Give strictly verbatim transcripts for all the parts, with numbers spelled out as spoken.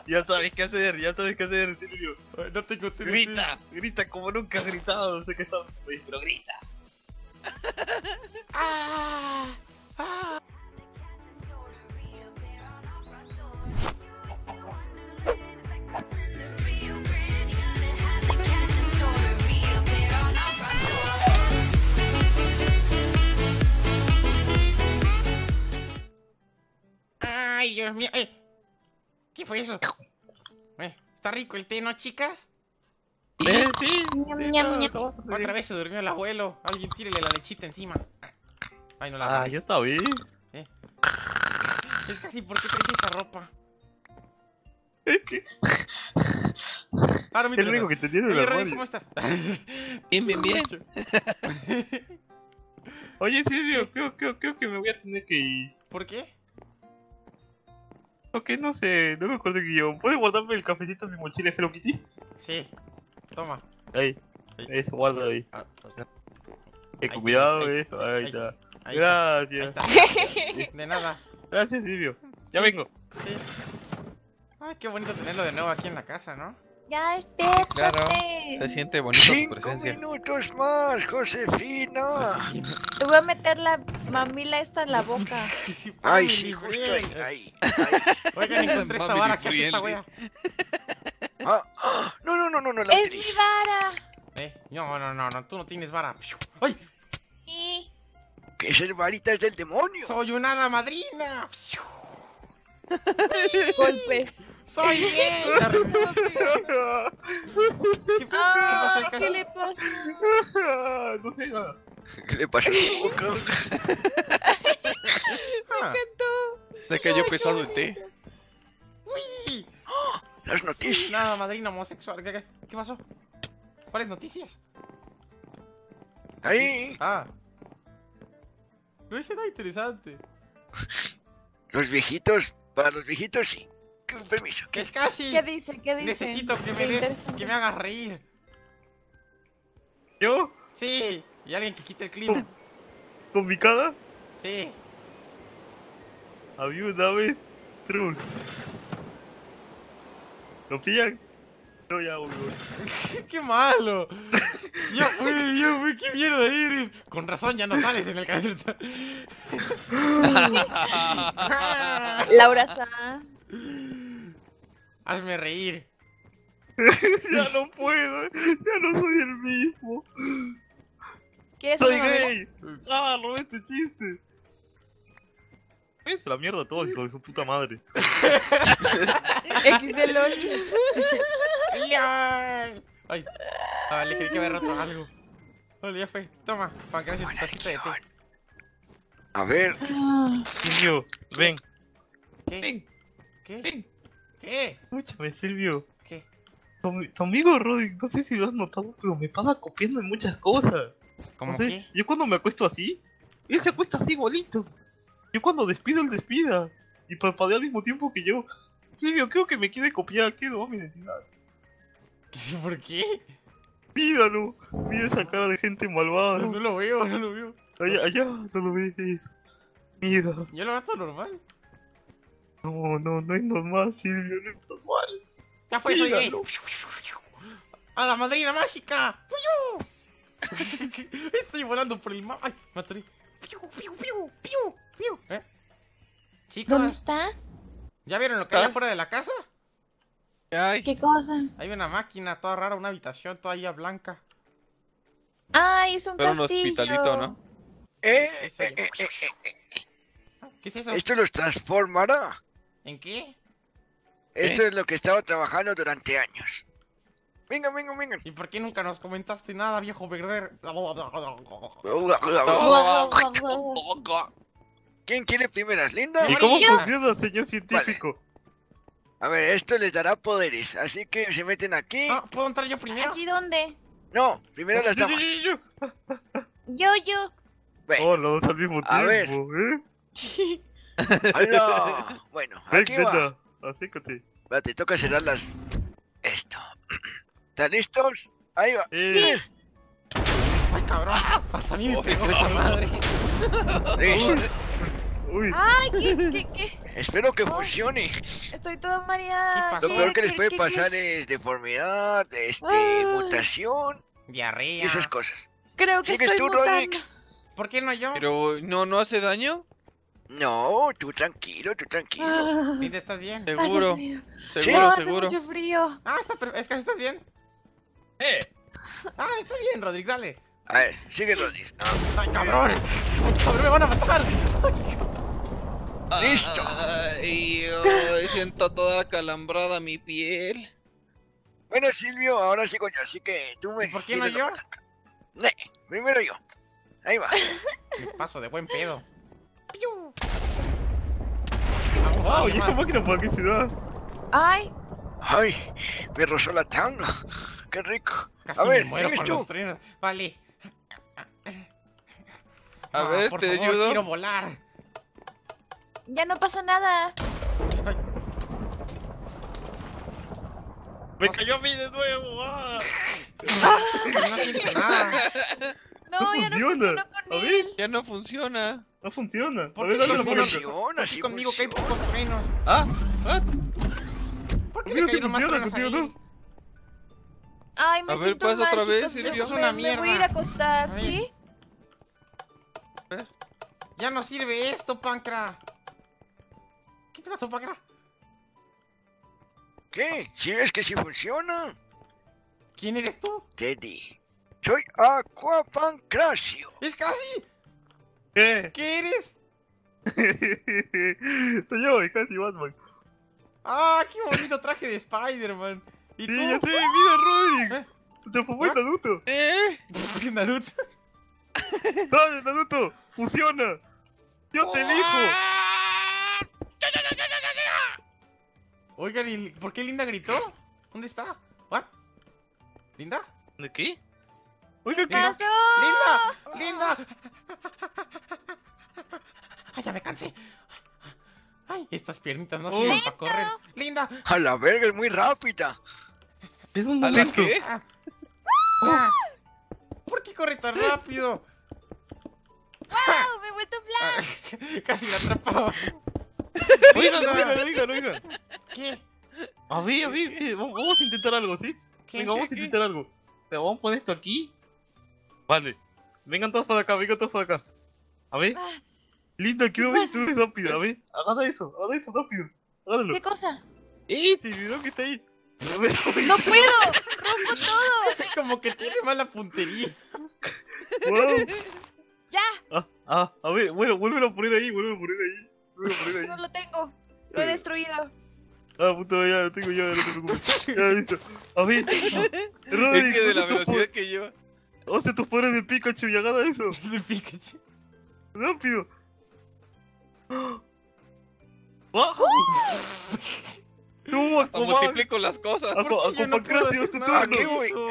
Ya sabes qué hacer, ya sabes qué hacer, Silvio. Ay, no tengo T N T. Grita, grita como nunca has gritado. Sé que estás, pero grita. Ah, ah. Ay, Dios mío. Eh. ¿Qué fue eso? Eh, ¿Está rico el té, no, chicas? Eh, sí, Ñam, sí, ñam, está- ñam. está bastante Otra bien. vez se durmió el abuelo. Alguien tírele la lechita encima. Ay, no la Ah, agarré. yo está bien. Eh. Es casi, ¿por qué traes esa ropa? Es que Ahora es lo único que tenía en el Oye, Rodri, armario. ¿cómo estás? Bien, bien, bien. Oye, Silvio, creo, creo, creo que me voy a tener que ir. ¿Por qué? Ok, no sé, no me acuerdo que yo. ¿Puedes guardarme el cafecito en mi mochila Hello Kitty? Sí. Toma. Ahí, Ahí. eso, guarda ahí. Ah, Eh, Ahí con está, cuidado, ahí, eso, ahí, ahí, está. ahí está. Ahí Gracias. está. De nada. Gracias, Silvio. Ya Sí. vengo. Sí. Ay, qué bonito tenerlo de nuevo aquí en la casa, ¿no? Ya, espérate. Claro. Se siente bonito su Cinco presencia. minutos más, Josefina. Pues sí. Te voy a meter la mamila esta en la boca. Ay, Family sí, justo friend. ahí, ahí, ahí. Oigan, encontré esta Family vara. ¿Qué hace esta friendly. wea? Ah, ah, no, no, no, no, no la ¡Es utilizo. mi vara! Eh, no, no, no, no, tú no tienes vara. ¡Ay! Sí. Que esas varitas del demonio. ¡Soy una hada madrina! Golpes. ¡Soy gay! ¿Qué, qué pasó, Ah, Escasa? ¿qué le pasa? No sé nada. ¿Qué le pasa a tu boca? Ah, Se cayó pesado el té. uy. Las noticias. Nada, madrina homosexual. ¿Qué, qué, qué pasó? ¿Cuáles noticias? Ahí, Ah. No hice nada interesante. los viejitos, para los viejitos sí. Con permiso. Que es casi. ¿Qué dice? ¿Qué dice? Necesito que me Qué des, interesante. que me hagas reír. ¿Yo? Sí. Y alguien que quite el clima. ¿Con mi cara? Sí. Había una vez Trunks. ¿Lo pillan? No, ya, voy, voy. ¡Qué malo! Ya fue, ya fue, qué mierda eres. Con razón ya no sales en el canal. Laura Sá. Hazme reír. Ya no puedo, ya no soy el mismo. ¿Quieres ¡Soy una mamila? gay! ¡Ah, robé este chiste! Es la mierda todo, hijo de su puta madre. X de LOL. ¡Lol! Ay, ah, vale, creí que había roto algo. Vale, ya fue. Toma, para que tu tacita de té. A ver, Silvio, ven. ¿Qué? Ven, ¿Qué? ven. ¿Qué? Escúchame, Silvio. ¿Qué? Tu, ami- tu amigo Roddy, no sé si lo has notado, pero me pasa copiando en muchas cosas. ¿Cómo No sé, qué? yo cuando me acuesto así, él se acuesta así igualito. Yo cuando despido, él despida. Y parpadea al mismo tiempo que yo. Silvio, creo que me quiere copiar, ¿qué no? Mira, ¿Por qué? míralo. Mira esa cara de gente malvada. No, no lo veo, no lo veo. Allá, allá, no lo ves. Mira. Yo lo veo todo normal. No, no, no es normal, Silvio, no es normal. Ya fue, soy gay. Míralo. ¡A la madrina mágica! ¡Piu! Estoy volando por el mar. ¡Ay! Me atoré. ¡Piu, piu, piu, piu, piu! ¿Eh? ¿Dónde Chicos, está? ¿ya vieron lo que hay ¿Ah? afuera de la casa? Ay, ¿Qué cosa? Hay una máquina toda rara, una habitación toda ahí blanca. Ah, es un pero un castillo. hospitalito, ¿no? eh, Eso eh, ya. eh, eh, eh, ¿Qué es eso? esto los transformará. ¿En qué? Esto es lo que estaba trabajando durante años. Venga, venga, venga. ¿Y por qué nunca nos comentaste nada, viejo verde? ¿Quién quiere primeras, Linda? ¿Y cómo Yo. funciona, señor científico? A ver, esto les dará poderes, así que se meten aquí. Ah, ¿puedo entrar yo primero? ¿Aquí dónde? No, primero las Yo, damas. yo, yo, yo. Yo, yo. Ven, Oh, los dos al mismo A ver. tiempo, ¿eh? ¡Hala! Bueno, Ven, aquí va. neta, acércate. Va, te toca cerrar las... Esto. ¿Están listos? Ahí va. Eh, ¡Ay, cabrón! Hasta a mí me pegó esa madre. Listo. Uy. Ay, ¿qué, qué, qué? Espero que Oh. funcione. Estoy toda mareada. ¿Qué pasó? Lo peor que les ¿Qué- puede qué- pasar qué- es deformidad, este, Ay. mutación y Diarrea. esas cosas. Creo que ¿Sigues estoy tú, mutando. Rodrix? ¿Por qué no yo? Pero no, no hace daño. No, tú tranquilo, tú tranquilo. Ah, Linda, ¿estás bien? Seguro, hace frío. seguro, No, hace seguro. mucho frío. Ah, está per- es que estás bien. Eh. Ah, está bien, Rodrigo, dale. A ver, sigue Rodrix. Ah, ¡Ay, cabrón! ¡Ay, cabrón, me van a matar! ¡Listo! Ay, ay, siento toda calambrada mi piel. Bueno, Silvio, ahora sigo yo, así que tú me... ¿Y por qué no tienes la yo? palanca. Ne, primero yo. Ahí va. Me paso de buen pedo. ¡Piu! Vamos a Wow, darle ¿y esta más. máquina para qué se da? Ay, Ay, perro sola tanga. Qué rico. Casi A ver, me muero sigues con tú. los trenes. Vale. A Ah, ver, por te favor, ayudo. quiero volar. ya no pasa nada. ¡Me cayó a mí de nuevo! ¡Ah! No siento nada. No, No ya no funciona. funcionó con A ver. él. Ya no funciona. No funciona. A ¿Por ver, qué dale la conmigo palanca. Funciona, Aquí sí conmigo que hay funciona. pocos truenos. Ah, ah. ¿Por qué Conmigo le sí cayeron más funciona, truenos contigo ahí? no. Ay, me A ver, siento pasa mal, otra vez, chicos. Silvio. Me- Esto es una me- Me voy a ir a mierda. acostar, A ver. ¿sí? Ya no sirve esto, Pancra. ¿Qué te pasó, Pancra? ¿Qué? ¿Sí ves que sí funciona? ¿Quién eres tú? Teddy. Soy Aquapancracio. ¡Es casi! ¿Qué? ¿Qué eres? Soy yo, es casi Batman. ¡Ah, qué bonito traje de Spider-Man! ¿Y Sí, tú? ya sé, mira, Roderick. ¿Eh? Se transformó en Naruto. Eh. Naruto. Dale, Naruto, funciona. Yo te elijo. Oigan, ¿y por qué Linda gritó? ¿Dónde está? ¿What? ¿Linda? ¿De qué? Oiga, ¿qué? Linda. ¡No! ¡Linda! ¡Linda! ¡Ay, ya me cansé! ¡Ay, estas piernitas no sirven para correr! ¡Linda! A la verga, es muy rápida. Es un ¿A la momento. qué? Ah. Ah. ¿Por qué corre tan rápido? ¡Wow! ¡Me he vuelto flash! Casi la atrapaba. Oigan, Linda. oigan, oigan, oigan. ¿Qué? A ver, a ver, ¿qué? Vamos vamos a intentar algo, ¿sí? ¿Qué? Venga, vamos a ¿Qué? intentar algo. Pero vamos a poner esto aquí. Vale. Vengan todos para acá, vengan todos para acá. A ver. Ah, Linda, quiero ver si tú eres rápida. A ver, haga eso, haga eso rápido. Hágalo. ¿Qué cosa? ¡Eh! Se olvidó que está ahí. A ver, ¡No puedo! ¡Rompo todo! Como que tiene mala puntería. wow. ¡Ya! Ah, ah, a ver, bueno, vuélvelo a poner ahí, vuélvelo a poner ahí. Vuélvelo a poner No ahí. lo tengo. Lo he destruido. Ah, puto, ya lo tengo yo, no te preocupes. Ya, listo. A ver, Es Roderick, que de la usa tus velocidad po- que lleva. usa tus poderes de Pikachu y haga eso. De Pikachu. Rápido. ¡Baja! ¡Tú, Hasta Aquaman! multiplico las cosas. Aqua- ¿Por qué yo no puedo Aquapancracio, hacer tu nada turno. Aquí con voy. eso?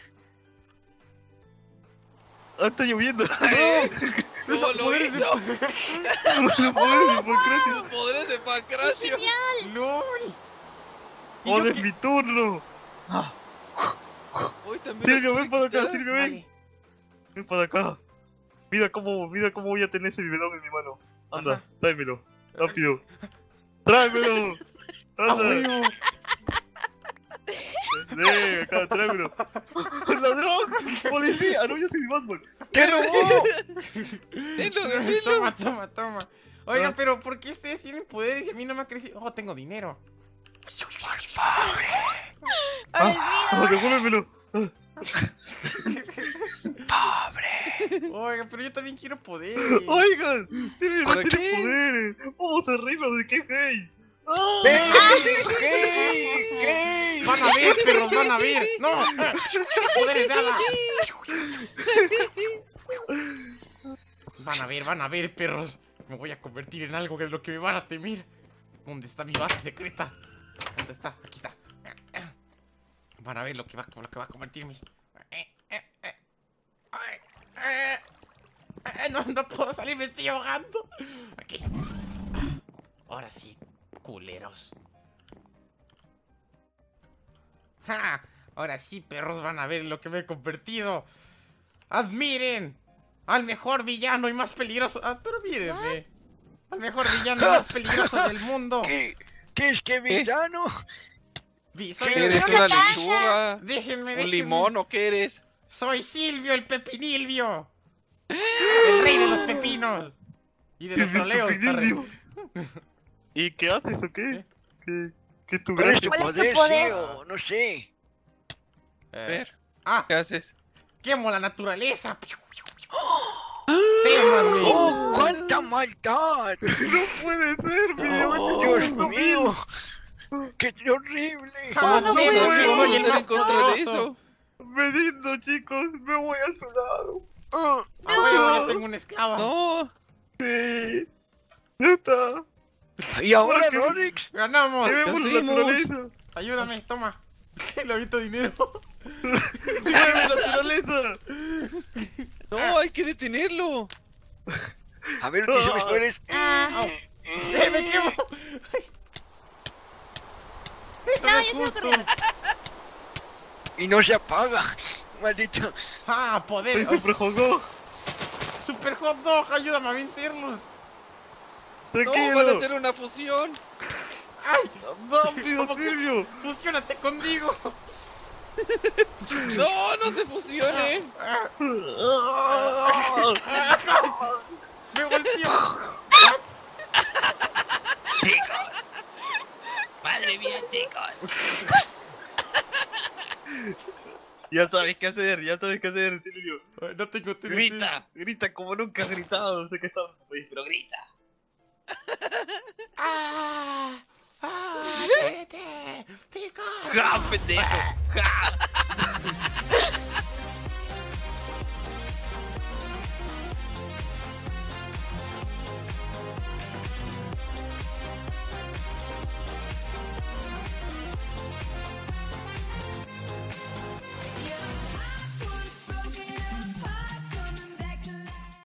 Ah, está lloviendo. ¿Cómo lo poderes de- hizo? Los poderes de Pancracio. Los poderes de Pancracio. ¡Lol! ¿Y ¡Ahora yo es qué? mi turno! Uy, también Silvio, lo ven para acá, quitar. Silvio, ven. Vale. Ven para acá. Mira cómo, mira cómo voy a tener ese biberón en mi mano. Anda, Ajá. tráemelo. Rápido. ¡Tráemelo! ¡A ¡Anda! huevo! ¡Ven acá, tráemelo! ¡Ladrón! ¡Policía! ¡No, yo soy Batman! ¡Te robó! Dilo, dilo. Toma, toma, toma. Oigan, Ah. pero ¿por qué ustedes tienen poderes y a mí no me ha crecido? Oh, tengo dinero. ¡Ahora es ¡Ah! mío! ¡Devuélvemelo! Oigan, pero yo también quiero poderes. ¡Oigan! ¡Silvio no ¿Para tiene qué? poderes! ¡Vamos a reírnos de qué gay! ¡Ah! ¡Ey! ¡Ey! ¡Ey! Van a ver, perros, van a ver. ¡No! ¡Poderes de hada! Van a ver, van a ver, perros. Me voy a convertir en algo de lo que me van a temer. ¿Dónde está mi base secreta? ¿Dónde está? Aquí está. Van a ver lo que va, lo que va a convertirme. No, no puedo salir, me estoy ahogando. Aquí. Ahora sí, culeros. ¡Ja! Ahora sí, perros, van a ver lo que me he convertido. ¡Admiren! Al mejor villano y más peligroso. Ah, pero mírenme. al mejor villano más peligroso del mundo. ¿Qué? ¿Qué es que villano? Vi- Soy ¿Qué eres? Una ¿Una caja. lechuga? Déjenme, ¿Un déjenme. limón o qué eres? Soy Silvio el Pepinilvio. El rey de los pepinos. Y de los troleos. arre. ¿Y qué haces o qué? ¿Eh? ¿Qué, qué es tu ¿Cuál es gracia? tu ¿Cuál es tu poder, poder? sí, o no sé? A Eh, ver, Ah, ¿qué haces? quemo la naturaleza. Témanme. ¡Oh, cuánta maldad! No puede ser, mi No, ¡Dios mío! ¡Qué horrible! Ah, no témanme, puede soy ¿Cómo el hacer más en contra de poderoso. eso? Benigno, chicos, me voy a su lado. Ah, A huevo, ya tengo una esclava. No, Sí. Ya está. ¿Y ahora, ¿Por qué? Rodrix? Ganamos. Llevemos la hacemos? naturaleza. Ayúdame, toma. Le aviento dinero. ¡Mueve la naturaleza! no, hay que detenerlo. A ver, utiliza mis poderes. Ah, Au. ¡Eh, me quemo! Eso No, no es yo sigo justo. corriendo. Y no se apaga. Maldito. Ah, ¡Soy poder. super jugó! Super hot dog, ayúdame a vencerlos. No, van a ¡Tranquilo! hacer una fusión. ¡Ay! ¡Rápido, ¿Cómo que- Silvio! ¡Fusiónate conmigo! No, no se fusionen. Ah, ¡Ah! ¡Me golpeó! Madre mía, chicos. Ya sabes qué hacer, ya sabes qué hacer, Silvio. Ay, no tengo T N T. Grita, grita como nunca has gritado. Sé que estás muy, pero grita. ¡Ah! ¡Ah! ¡T N T! ¡Picos! ¡Ja, pendejo! ¡Ja!